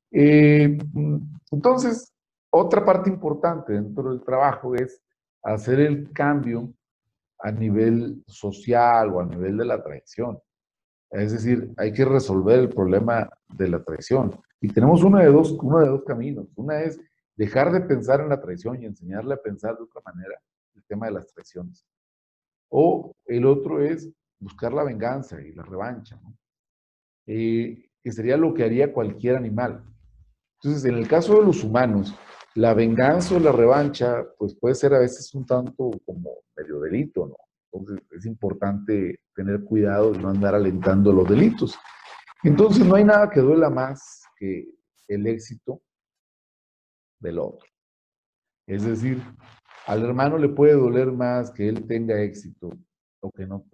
Entonces, otra parte importante dentro del trabajo es hacer el cambio a nivel social o a nivel de la traición. Es decir, hay que resolver el problema de la traición. Y tenemos uno de dos caminos. Una es dejar de pensar en la traición y enseñarle a pensar de otra manera el tema de las traiciones. O el otro es buscar la venganza y la revancha, ¿no? Que sería lo que haría cualquier animal. Entonces, en el caso de los humanos, la venganza o la revancha, pues puede ser a veces un tanto como medio delito, ¿no? Entonces, es importante tener cuidado y no andar alentando los delitos. Entonces, no hay nada que duela más que el éxito del otro. Es decir, al hermano le puede doler más que él tenga éxito o que no,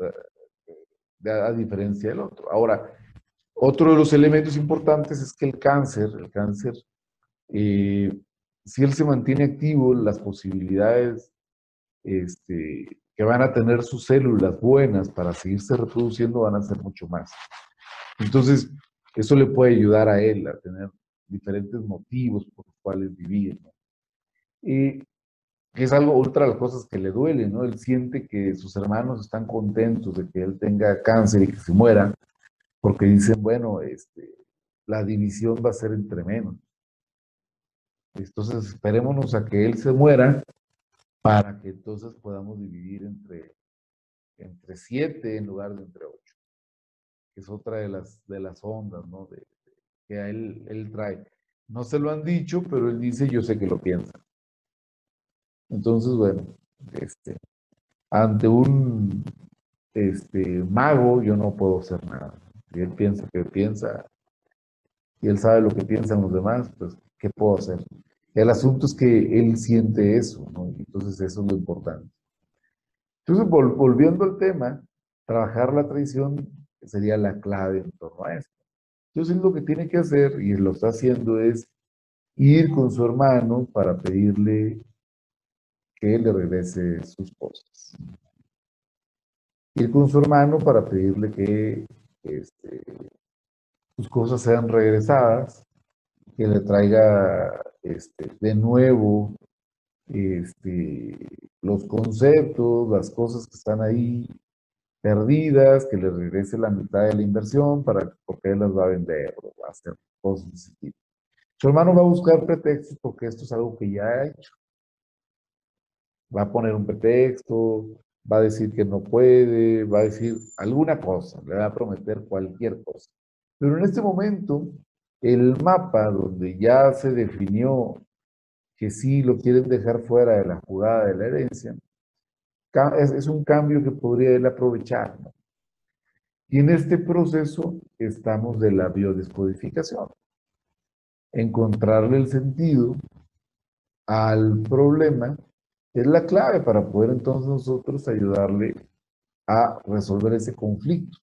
a diferencia del otro. Ahora, otro de los elementos importantes es que el cáncer, eh, si él se mantiene activo, las posibilidades que van a tener sus células buenas para seguirse reproduciendo van a ser mucho más. Entonces, eso le puede ayudar a él a tener diferentes motivos por los cuales vivir, ¿no? Y que es algo, otra de las cosas que le duele, ¿no? Él siente que sus hermanos están contentos de que él tenga cáncer y que se muera, porque dicen, bueno, la división va a ser entre menos. Entonces, esperémonos a que él se muera para que entonces podamos dividir entre 7 en lugar de entre 8, que es otra de las ondas, ¿no? Que a él trae. No se lo han dicho, pero él dice, yo sé que lo piensa. Entonces, bueno, este, ante un mago yo no puedo hacer nada. Si él piensa que piensa y él sabe lo que piensan los demás, pues, ¿qué puedo hacer? El asunto es que él siente eso, ¿no? Entonces, eso es lo importante. Entonces, volviendo al tema, trabajar la traición sería la clave en torno a esto. Entonces, lo que tiene que hacer, y lo está haciendo, es ir con su hermano para pedirle que le regrese sus cosas. Ir con su hermano para pedirle que sus cosas sean regresadas, que le traiga de nuevo los conceptos, las cosas que están ahí perdidas, que le regrese la mitad de la inversión porque él las va a vender o va a hacer cosas de ese tipo. Su hermano va a buscar pretextos porque esto es algo que ya ha hecho. Va a poner un pretexto, va a decir que no puede, va a decir alguna cosa, le va a prometer cualquier cosa. Pero en este momento, el mapa donde ya se definió que sí lo quieren dejar fuera de la jugada de la herencia, es un cambio que podría él aprovechar, ¿no? Y en este proceso estamos de la biodescodificación, encontrarle el sentido al problema es la clave para poder entonces nosotros ayudarle a resolver ese conflicto.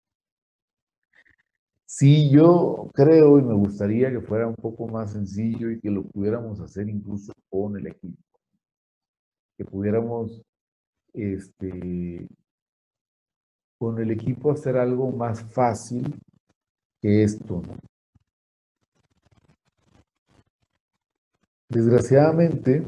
Sí, yo creo y me gustaría que fuera un poco más sencillo y que lo pudiéramos hacer incluso con el equipo, que pudiéramos con el equipo hacer algo más fácil que esto, ¿no? Desgraciadamente,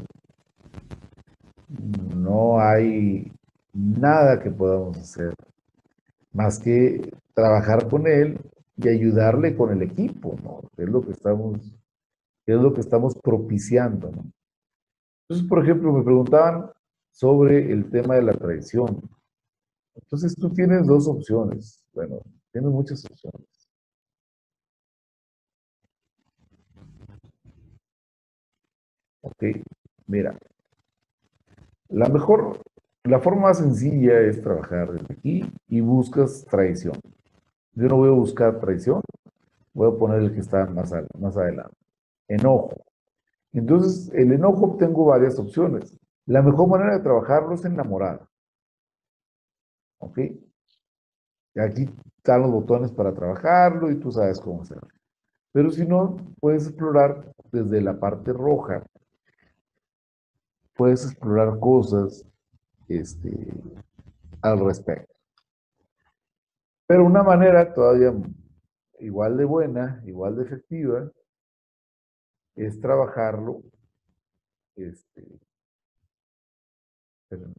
no hay nada que podamos hacer más que trabajar con él y ayudarle con el equipo, ¿no? Es lo que estamos propiciando, ¿no? Entonces, por ejemplo, me preguntaban sobre el tema de la traición. Entonces, tú tienes dos opciones. Bueno, tienes muchas opciones. Ok, mira, la mejor, la forma más sencilla es trabajar desde aquí y buscas traición. Yo no voy a buscar traición, voy a poner el que está más adelante. Enojo. Entonces, el enojo tengo varias opciones. La mejor manera de trabajarlo es enamorado. ¿Ok? Aquí están los botones para trabajarlo y tú sabes cómo hacerlo. Pero si no, puedes explorar desde la parte roja, puedes explorar cosas este, al respecto. Pero una manera todavía igual de buena, igual de efectiva, es trabajarlo, espérenme,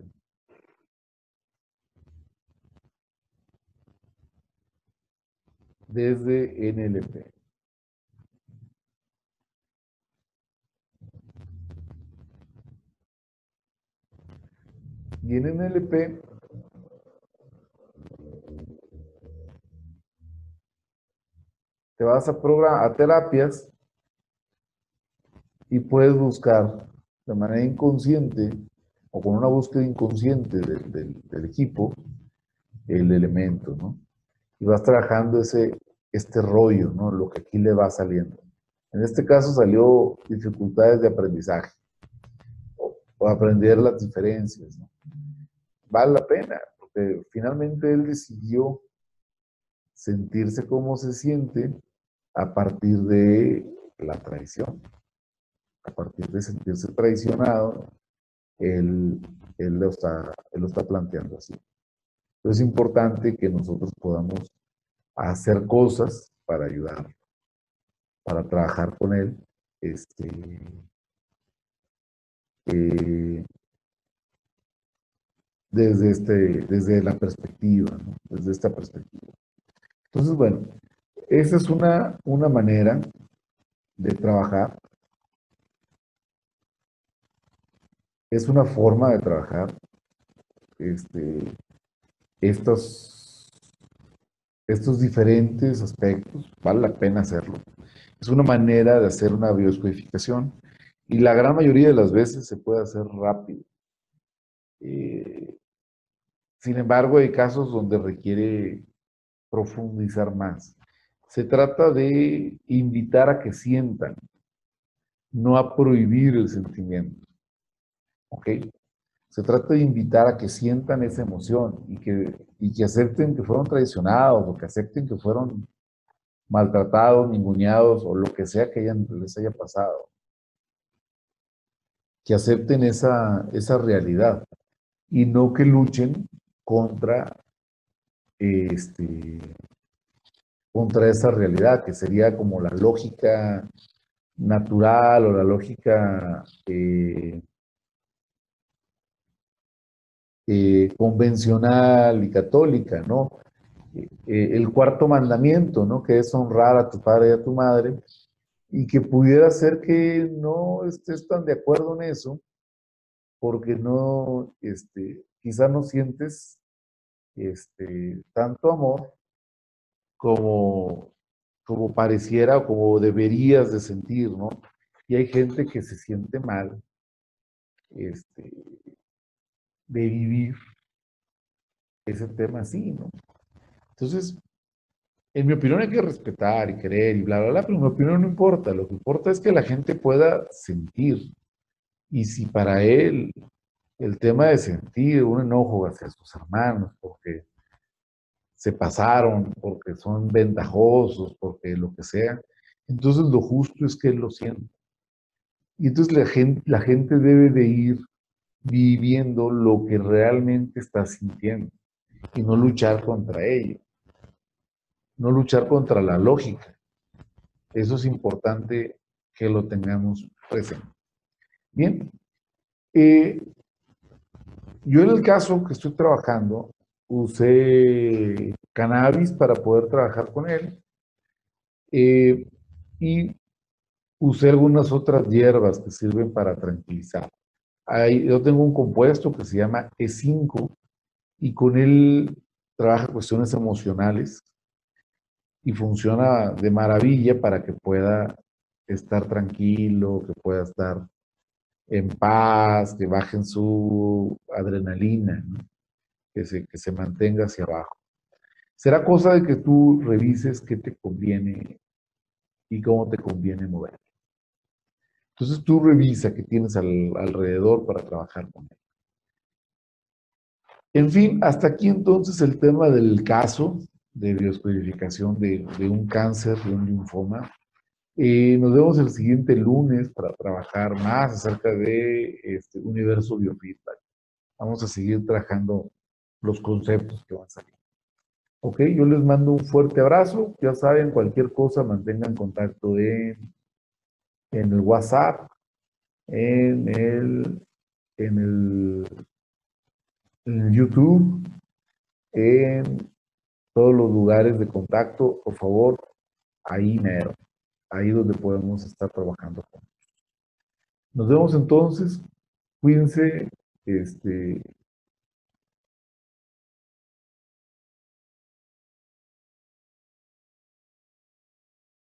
desde NLP. Y en NLP te vas a terapias y puedes buscar de manera inconsciente o con una búsqueda inconsciente del equipo el elemento, ¿no? Y vas trabajando este rollo, ¿no? Lo que aquí le va saliendo. En este caso salió dificultades de aprendizaje o aprender las diferencias, ¿no? Vale la pena, porque finalmente él decidió sentirse como se siente a partir de la traición, a partir de sentirse traicionado, él, él lo está planteando así. Entonces es importante que nosotros podamos hacer cosas para ayudar, para trabajar con él, este, eh, desde la perspectiva, ¿no? Desde esta perspectiva. Entonces, bueno, esa es una manera de trabajar, es una forma de trabajar este, estos, estos diferentes aspectos, vale la pena hacerlo. Es una manera de hacer una bioscodificación y la gran mayoría de las veces se puede hacer rápido. Eh, Sin embargo, hay casos donde requiere profundizar más. Se trata de invitar a que sientan, no a prohibir el sentimiento. ¿Ok? Se trata de invitar a que sientan esa emoción y que acepten que fueron traicionados o que acepten que fueron maltratados, ninguneados o lo que sea que les haya pasado. Que acepten esa realidad y no que luchen contra, este, contra esa realidad, que sería como la lógica natural o la lógica convencional y católica, ¿no? El cuarto mandamiento, ¿no? Que es honrar a tu padre y a tu madre, y que pudiera ser que no estés tan de acuerdo en eso, porque no, quizá no sientes tanto amor como, como pareciera o como deberías de sentir, ¿no? Y hay gente que se siente mal este, de vivir ese tema así, ¿no? Entonces, en mi opinión hay que respetar y querer y bla, bla, bla, pero en mi opinión no importa. Lo que importa es que la gente pueda sentir. Y si para él el tema de sentir un enojo hacia sus hermanos, porque se pasaron, porque son ventajosos, porque lo que sea, entonces lo justo es que él lo sienta. Y entonces la gente debe de ir viviendo lo que realmente está sintiendo y no luchar contra ello, no luchar contra la lógica. Eso es importante que lo tengamos presente. Bien, eh, yo en el caso que estoy trabajando, usé cannabis para poder trabajar con él eh, y usé algunas otras hierbas que sirven para tranquilizar. Yo tengo un compuesto que se llama E5 y con él trabaja cuestiones emocionales y funciona de maravilla para que pueda estar tranquilo, que pueda estar en paz, que bajen su adrenalina, ¿no? Que se mantenga hacia abajo. Será cosa de que tú revises qué te conviene y cómo te conviene mover. Entonces tú revisa qué tienes alrededor para trabajar con él. En fin, hasta aquí entonces el tema del caso de bioscodificación de un cáncer, de un linfoma. Nos vemos el siguiente lunes para trabajar más acerca de este universo biofeedback. Vamos a seguir trabajando los conceptos que van a salir. Ok, yo les mando un fuerte abrazo. Ya saben, cualquier cosa, mantengan contacto en en el WhatsApp, en en el, en el YouTube, en todos los lugares de contacto, por favor, ahí mero, ahí donde podemos estar trabajando. Nos vemos entonces, cuídense,